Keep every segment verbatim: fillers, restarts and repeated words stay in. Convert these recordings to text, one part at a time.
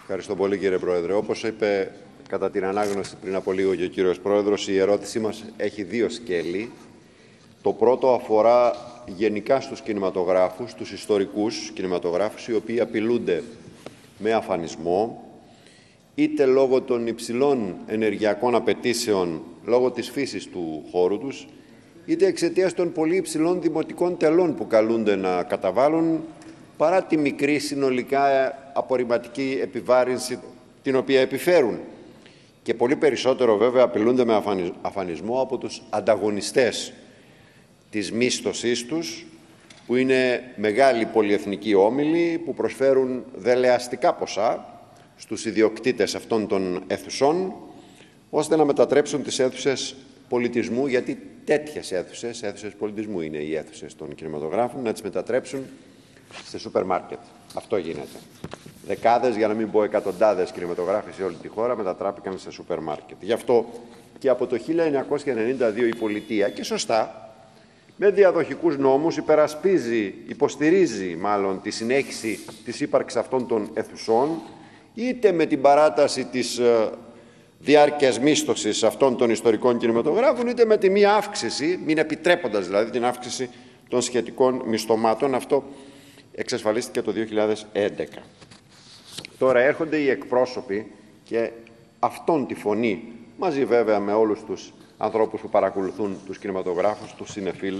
Ευχαριστώ πολύ, κύριε Πρόεδρε. Όπως είπε κατά την ανάγνωση πριν από λίγο και ο κύριος Πρόεδρος, η ερώτησή μας έχει δύο σκέλη. Το πρώτο αφορά γενικά στους κινηματογράφους, τους ιστορικούς κινηματογράφους, οι οποίοι απειλούνται με αφανισμό, είτε λόγω των υψηλών ενεργειακών απαιτήσεων, λόγω της φύσης του χώρου τους, είτε εξαιτίας των πολύ υψηλών δημοτικών τελών που καλούνται να καταβάλουν, παρά τη μικρή συνολικά απορριμματική επιβάρυνση την οποία επιφέρουν. Και πολύ περισσότερο βέβαια απειλούνται με αφανισμό από τους ανταγωνιστές της μίσθωσής τους, που είναι μεγάλοι πολυεθνικοί όμιλοι που προσφέρουν δελεαστικά ποσά στους ιδιοκτήτες αυτών των αίθουσών, ώστε να μετατρέψουν τις αίθουσες πολιτισμού, γιατί τέτοιες αίθουσες, αίθουσες πολιτισμού είναι οι αίθουσες των κινηματογράφων, να τις μετατρέψουν σε σούπερ μάρκετ. Αυτό γίνεται. Δεκάδες, για να μην πω εκατοντάδες κινηματογράφοι σε όλη τη χώρα μετατράπηκαν σε σούπερ μάρκετ. Γι' αυτό και από το χίλια εννιακόσια ενενήντα δύο η πολιτεία, και σωστά, με διαδοχικούς νόμους υπερασπίζει, υποστηρίζει μάλλον τη συνέχιση της ύπαρξης αυτών των αιθουσών, είτε με την παράταση της ε, διάρκειας μίσθωσης αυτών των ιστορικών κινηματογράφων, είτε με τη μία αύξηση, μην επιτρέποντας δηλαδή την αύξηση των σχετικών μισθωμάτων. Αυτό εξασφαλίστηκε το δύο χιλιάδες έντεκα. Τώρα έρχονται οι εκπρόσωποι και αυτόν τη φωνή, μαζί βέβαια με όλους τους ανθρώπους που παρακολουθούν τους κινηματογράφους, τους συνεφίλ,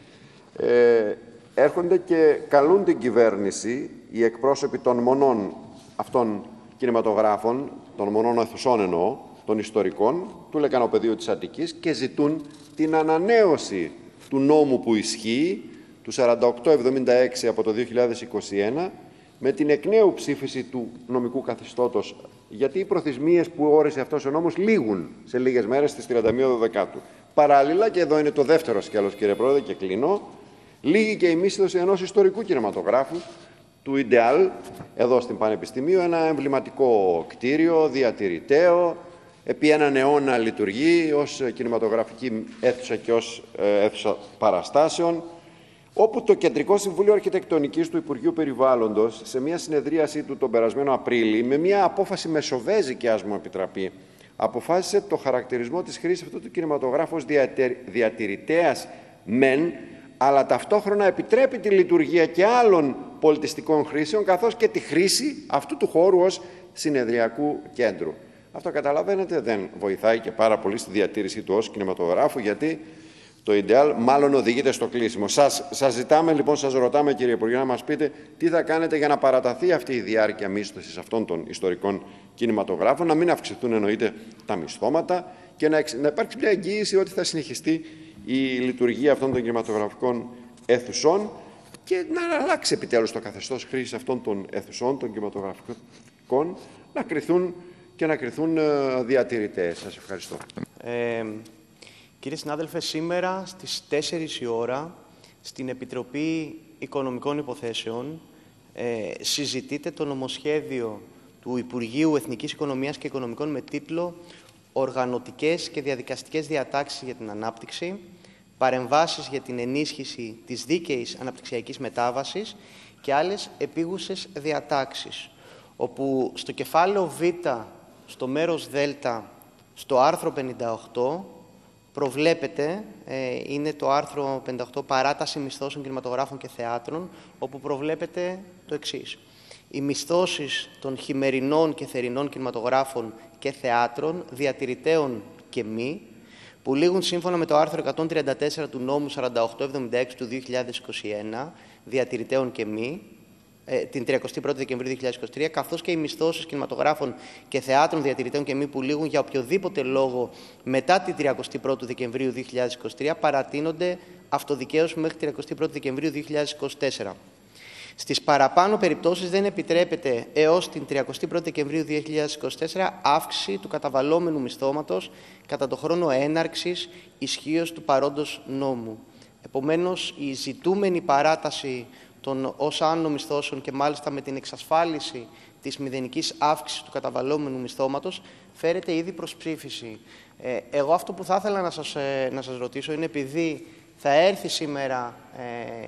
ε, έρχονται και καλούν την κυβέρνηση, οι εκπρόσωποι των μονών αυτών κινηματογράφων, των μονών αιθουσών εννοώ, των ιστορικών, του Λεκανοπεδίου της Αττικής, και ζητούν την ανανέωση του νόμου που ισχύει, του σαράντα οκτώ εβδομήντα έξι από το δύο χιλιάδες είκοσι ένα, με την εκ νέου ψήφιση του νομικού καθεστώτος, γιατί οι προθεσμίες που όρισε αυτός ο νόμος λήγουν σε λίγες μέρες, στις τριάντα μία Δεκάτου. Παράλληλα, και εδώ είναι το δεύτερο σκέλος, κύριε Πρόεδρε, και κλείνω, λήγει και η μίσθωση ενός ιστορικού κινηματογράφου, του Ιντεάλ, εδώ στην Πανεπιστημίου, ένα εμβληματικό κτίριο, διατηρηταίο, επί έναν αιώνα λειτουργεί ως κινηματογραφική αίθουσα και ως αίθουσα παραστάσεων, όπου το Κεντρικό Συμβούλιο Αρχιτεκτονικής του Υπουργείου Περιβάλλοντος, σε μια συνεδρίασή του τον περασμένο Απρίλη, με μια απόφαση μεσοβέζικη, ας μου επιτραπεί, αποφάσισε το χαρακτηρισμό της χρήσης αυτού του κινηματογράφου ως διατηρητέας μεν, αλλά ταυτόχρονα επιτρέπει τη λειτουργία και άλλων πολιτιστικών χρήσεων, καθώς και τη χρήση αυτού του χώρου ως συνεδριακού κέντρου. Αυτό, καταλαβαίνετε, δεν βοηθάει και πάρα πολύ στη διατήρησή του ως κινηματογράφου, γιατί το Ιντεάλ μάλλον οδηγείται στο κλείσιμο. Σας, σας ζητάμε λοιπόν, σας ρωτάμε, κύριε Υπουργέ, να μας πείτε τι θα κάνετε για να παραταθεί αυτή η διάρκεια μίσθωσης αυτών των ιστορικών κινηματογράφων, να μην αυξηθούν εννοείται τα μισθώματα και να, να υπάρξει μια εγγύηση ότι θα συνεχιστεί η λειτουργία αυτών των κινηματογραφικών αίθουσών και να αλλάξει επιτέλους το καθεστώς χρήσης αυτών των αίθουσών, των κινηματογραφικών, να κριθούν και να κριθούν διατηρητές. Σας ευχαριστώ. Ε, κύριε συνάδελφε, σήμερα στις τέσσερις η ώρα στην Επιτροπή Οικονομικών Υποθέσεων ε, συζητείται το νομοσχέδιο του Υπουργείου Εθνικής Οικονομίας και Οικονομικών με τίτλο «Οργανωτικές και διαδικαστικές διατάξεις για την ανάπτυξη, παρεμβάσεις για την ενίσχυση της δίκαιης αναπτυξιακής μετάβασης και άλλες επίγουσες διατάξεις», όπου στο κεφάλαιο Β, στο μέρος Δ, στο άρθρο πενήντα οκτώ, προβλέπεται, ε, είναι το άρθρο πενήντα οκτώ, παράταση μισθώσεων κινηματογράφων και θεάτρων, όπου προβλέπεται το εξής. Οι μισθώσεις των χειμερινών και θερινών κινηματογράφων και θεάτρων, διατηρητέων και μη, που λήγουν σύμφωνα με το άρθρο εκατόν τριάντα τέσσερα του νόμου σαράντα οκτώ εβδομήντα έξι του δύο χιλιάδες είκοσι ένα, διατηρητέων και μη, ε, την τριαντά πρώτη Δεκεμβρίου δύο χιλιάδες είκοσι τρία, καθώς και οι μισθώσεις κινηματογράφων και θεάτρων, διατηρητέων και μη που λήγουν για οποιοδήποτε λόγο μετά την τριάντα πρώτη Δεκεμβρίου δύο χιλιάδες είκοσι τρία, παρατείνονται αυτοδικαίως μέχρι την τριάντα πρώτη Δεκεμβρίου δύο χιλιάδες είκοσι τέσσερα. Στις παραπάνω περιπτώσεις δεν επιτρέπεται έως την τριάντα πρώτη Δεκεμβρίου δύο χιλιάδες είκοσι τέσσερα αύξηση του καταβαλλόμενου μισθώματος κατά το χρόνο έναρξης ισχύως του παρόντος νόμου. Επομένως, η ζητούμενη παράταση των ως άνω μισθώσεων και μάλιστα με την εξασφάλιση της μηδενικής αύξησης του καταβαλλόμενου μισθώματος φέρεται ήδη προς ψήφιση. Ε, εγώ αυτό που θα ήθελα να σας, ε, να σας ρωτήσω είναι, επειδή θα έρθει σήμερα ε,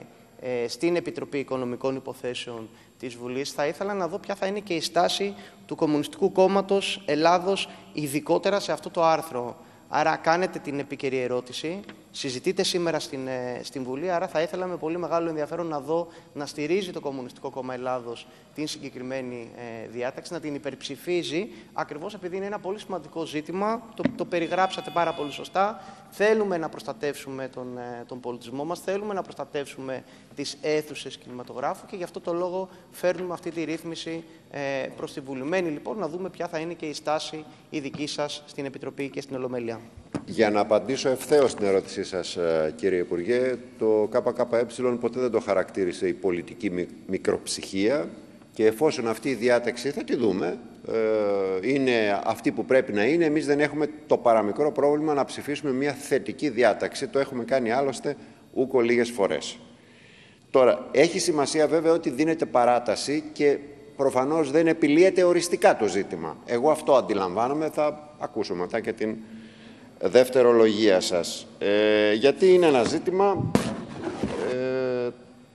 ε, στην Επιτροπή Οικονομικών Υποθέσεων της Βουλής, θα ήθελα να δω ποια θα είναι και η στάση του Κομμουνιστικού Κόμματος Ελλάδος, ειδικότερα σε αυτό το άρθρο. Άρα κάνετε την επίκαιρη ερώτηση, συζητείτε σήμερα στην, ε, στην Βουλή, άρα θα ήθελα με πολύ μεγάλο ενδιαφέρον να δω να στηρίζει το Κομμουνιστικό Κόμμα Ελλάδος την συγκεκριμένη ε, διάταξη, να την υπερψηφίζει, ακριβώς επειδή είναι ένα πολύ σημαντικό ζήτημα, το, το περιγράψατε πάρα πολύ σωστά. Θέλουμε να προστατεύσουμε τον, ε, τον πολιτισμό μας, θέλουμε να προστατεύσουμε τις αίθουσες κινηματογράφου και γι' αυτό το λόγο φέρνουμε αυτή τη ρύθμιση ε, προς τη Βουλή. Μένει λοιπόν να δούμε ποια θα είναι και η στάση η δική σας στην Επιτροπή και στην Ολομέλεια. Για να απαντήσω ευθέως στην ερώτησή σας, κύριε Υπουργέ, το ΚΚΕ ποτέ δεν το χαρακτήρισε η πολιτική μικροψυχία και εφόσον αυτή η διάταξη, θα τη δούμε, είναι αυτή που πρέπει να είναι, εμείς δεν έχουμε το παραμικρό πρόβλημα να ψηφίσουμε μια θετική διάταξη. Το έχουμε κάνει άλλωστε ούκο λίγες φορές. Τώρα, έχει σημασία βέβαια ότι δίνεται παράταση και προφανώς δεν επιλύεται οριστικά το ζήτημα. Εγώ αυτό αντιλαμβάνομαι, θα ακούσω μετά και την δευτερολογία σας. Ε, γιατί είναι ένα ζήτημα, ε,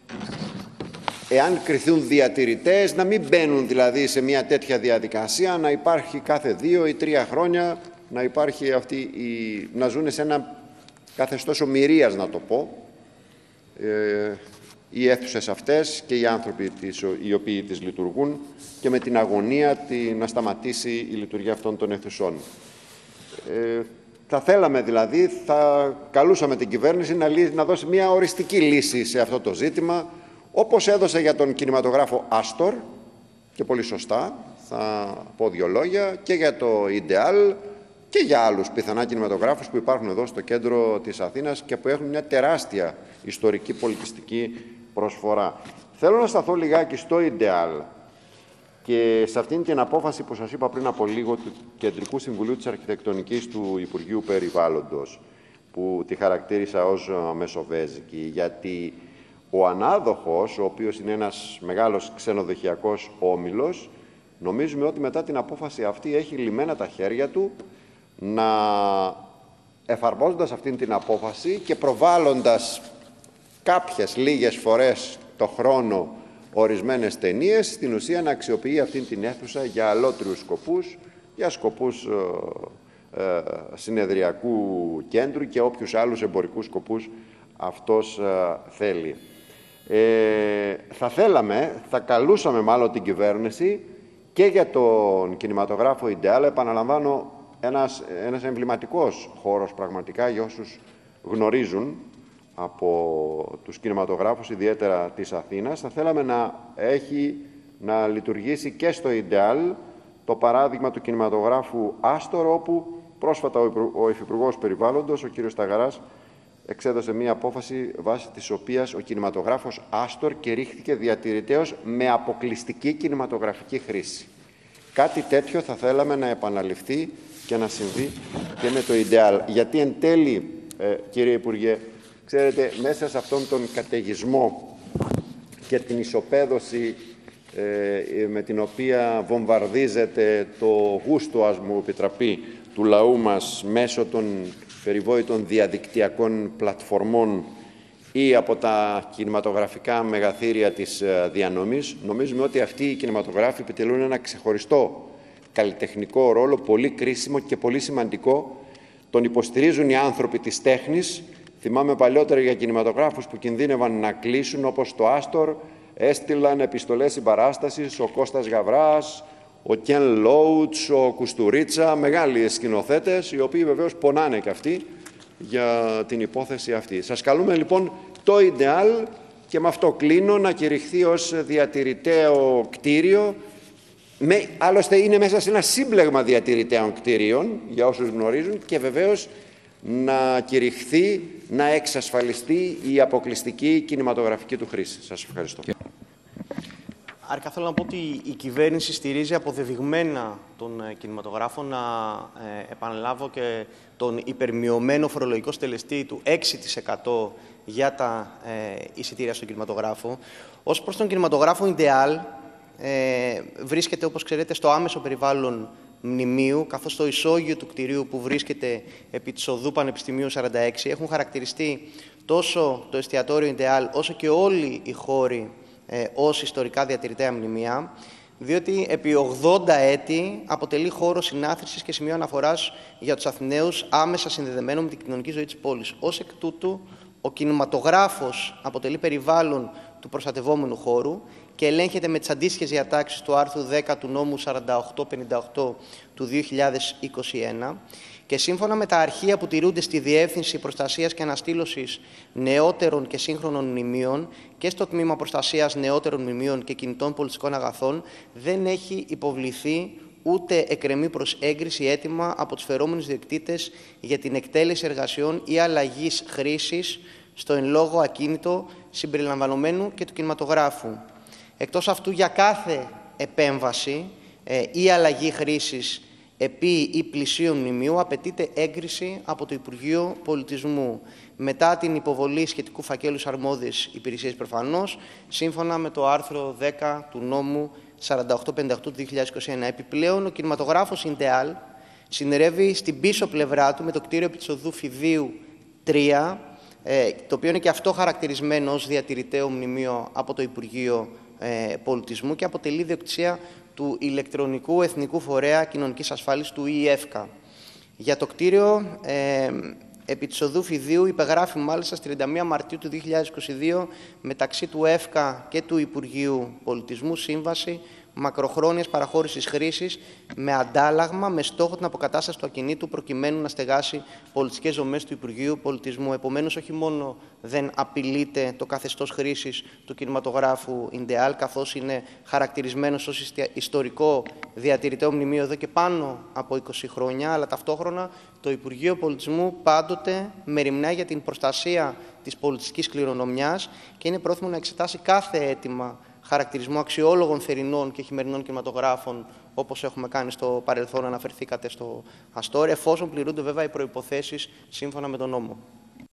εάν κριθούν διατηρητές, να μην μπαίνουν δηλαδή σε μια τέτοια διαδικασία, να υπάρχει κάθε δύο ή τρία χρόνια, να υπάρχει αυτή η, να ζουν σε ένα καθεστώς ομηρίας, να το πω, ε, οι αίθουσες αυτές και οι άνθρωποι τις, οι οποίοι τις λειτουργούν και με την αγωνία τη, να σταματήσει η λειτουργία αυτών των αίθουσών. Ε, Θα θέλαμε δηλαδή, θα καλούσαμε την κυβέρνηση να, να δώσει μια οριστική λύση σε αυτό το ζήτημα, όπως έδωσε για τον κινηματογράφο Άστορ, και πολύ σωστά, θα πω δύο λόγια, και για το Ιντεάλ και για άλλους πιθανά κινηματογράφους που υπάρχουν εδώ στο κέντρο της Αθήνας και που έχουν μια τεράστια ιστορική πολιτιστική προσφορά. Θέλω να σταθώ λιγάκι στο Ιντεάλ και σε αυτήν την απόφαση που σας είπα πριν από λίγο του Κεντρικού Συμβουλίου της Αρχιτεκτονικής του Υπουργείου Περιβάλλοντος, που τη χαρακτήρισα ως μεσοβέζικη, γιατί ο ανάδοχος, ο οποίος είναι ένας μεγάλος ξενοδοχειακός όμιλος, νομίζουμε ότι μετά την απόφαση αυτή έχει λυμμένα τα χέρια του να, εφαρμόζοντας αυτήν την απόφαση και προβάλλοντας κάποιες λίγες φορές το χρόνο ορισμένες ταινίες, στην ουσία να αξιοποιεί αυτήν την αίθουσα για αλότριους σκοπούς, για σκοπούς ε, ε, συνεδριακού κέντρου και όποιους άλλους εμπορικούς σκοπούς αυτός ε, θέλει. Ε, θα θέλαμε, θα καλούσαμε μάλλον την κυβέρνηση και για τον κινηματογράφο Ιντεάλ, επαναλαμβάνω, ένας, ένας εμβληματικός χώρος πραγματικά για όσους γνωρίζουν από τους κινηματογράφους, ιδιαίτερα της Αθήνας. Θα θέλαμε να έχει, να λειτουργήσει και στο Ιντεάλ το παράδειγμα του κινηματογράφου Άστορ, όπου πρόσφατα ο Υφυπουργός Περιβάλλοντος, ο κ. Σταγαράς, εξέδωσε μία απόφαση βάσει της οποίας ο κινηματογράφος Άστορ κηρύχθηκε διατηρητέως με αποκλειστική κινηματογραφική χρήση. Κάτι τέτοιο θα θέλαμε να επαναληφθεί και να συμβεί και με το Ιντεάλ. Γιατί εν τέλει, ε, κύριε Υπουργέ, ξέρετε, μέσα σε αυτόν τον καταιγισμό και την ισοπαίδωση ε, με την οποία βομβαρδίζεται το γούστο, ας μου επιτραπεί, του λαού μας μέσω των περιβόητων διαδικτυακών πλατφορμών ή από τα κινηματογραφικά μεγαθύρια της διανομής, νομίζουμε ότι αυτοί οι κινηματογράφοι επιτελούν ένα ξεχωριστό καλλιτεχνικό ρόλο, πολύ κρίσιμο και πολύ σημαντικό. Τον υποστηρίζουν οι άνθρωποι της τέχνης. Θυμάμαι παλιότερα για κινηματογράφους που κινδύνευαν να κλείσουν, όπως το Άστορ, έστειλαν επιστολές συμπαράστασης ο Κώστας Γαβράς, ο Κεν Λόουτς, ο Κουστουρίτσα, μεγάλοι σκηνοθέτες, οι οποίοι βεβαίως πονάνε και αυτοί για την υπόθεση αυτή. Σας καλούμε λοιπόν το Ιντεάλ, και με αυτό κλείνω, να κηρυχθεί ως διατηρηταίο κτίριο. Με, άλλωστε είναι μέσα σε ένα σύμπλεγμα διατηρηταίων κτίριων, για όσους γνωρίζουν, και βεβαίως να κηρυχθεί, να εξασφαλιστεί η αποκλειστική κινηματογραφική του χρήση. Σας ευχαριστώ. Άρα θέλω να πω ότι η κυβέρνηση στηρίζει αποδεδειγμένα τον κινηματογράφο, να ε, επαναλάβω και τον υπερμειωμένο φορολογικό στελεστή του έξι τοις εκατό για τα ε, εισιτήρια στον κινηματογράφο. Ως προς τον κινηματογράφο Ιντεάλ, ε, βρίσκεται, όπως ξέρετε, στο άμεσο περιβάλλον μνημείου, καθώς το ισόγειο του κτηρίου που βρίσκεται επί της οδού Πανεπιστημίου σαράντα έξι έχουν χαρακτηριστεί τόσο το εστιατόριο Ιντεάλ, όσο και όλοι οι χώροι ε, ως ιστορικά διατηρητέα μνημεία, διότι επί ογδόντα έτη αποτελεί χώρο συνάθρησης και σημείο αναφοράς για τους Αθηναίους, άμεσα συνδεδεμένο με την κοινωνική ζωή της πόλης. Ως εκ τούτου, ο κινηματογράφος αποτελεί περιβάλλον του προστατευόμενου χώρου και ελέγχεται με τις αντίστοιχες διατάξεις του άρθρου δέκα του νόμου σαράντα οκτώ πενήντα οκτώ του δύο χιλιάδες είκοσι ένα και σύμφωνα με τα αρχεία που τηρούνται στη Διεύθυνση Προστασίας και Αναστήλωσης Νεότερων και Σύγχρονων Μνημείων και στο Τμήμα Προστασίας Νεότερων Μνημείων και Κινητών Πολιτιστικών Αγαθών, δεν έχει υποβληθεί ούτε εκκρεμεί προς έγκριση αίτημα από τους φερόμενους διοκτήτες για την εκτέλεση εργασιών ή αλλαγής χρήσης στο εν λόγω ακίνητο συμπεριλαμβανομένου και του κινηματογράφου. Εκτός αυτού, για κάθε επέμβαση ε, ή αλλαγή χρήσης επί ή πλησίων μνημείου απαιτείται έγκριση από το Υπουργείο Πολιτισμού μετά την υποβολή σχετικού φακέλου στις αρμόδιες υπηρεσίες προφανώς, σύμφωνα με το άρθρο δέκα του νόμου σαράντα οκτώ πενήντα οκτώ του δύο χιλιάδες είκοσι ένα. Επιπλέον, ο κινηματογράφος Ιντεάλ συνερεύει στην πίσω πλευρά του με το κτίριο επί της οδού Φιδίου τρία, ε, το οποίο είναι και αυτό χαρακτηρισμένο ως διατηρηταίο μνημείο από το Υπουργείο ε, Πολιτισμού και αποτελεί ιδιοκτησία του ηλεκτρονικού εθνικού φορέα κοινωνικής ασφάλισης του ΙΕΦΚΑ. Για το κτίριο ε, επί της οδού Φιδίου υπεγράφει μάλιστα στις τριάντα μία Μαρτίου του δύο χιλιάδες είκοσι δύο μεταξύ του ΕΦΚΑ και του Υπουργείου Πολιτισμού σύμβαση μακροχρόνιας παραχώρησης χρήσης με αντάλλαγμα με στόχο την αποκατάσταση του ακινήτου προκειμένου να στεγάσει πολιτιστικές δομές του Υπουργείου Πολιτισμού. Επομένως, όχι μόνο δεν απειλείται το καθεστώς χρήσης του κινηματογράφου Ιντεάλ, καθώς είναι χαρακτηρισμένος ως ιστορικό διατηρηταίο μνημείο εδώ και πάνω από είκοσι χρόνια, αλλά ταυτόχρονα το Υπουργείο Πολιτισμού πάντοτε μεριμνά για την προστασία της πολιτιστικής κληρονομιάς και είναι πρόθυμο να εξετάσει κάθε αίτημα χαρακτηρισμό αξιόλογων θερινών και χειμερινών κινηματογράφων, όπως έχουμε κάνει στο παρελθόν, αναφερθήκατε στο Αστόρ, εφόσον πληρούνται βέβαια οι προϋποθέσεις σύμφωνα με τον νόμο.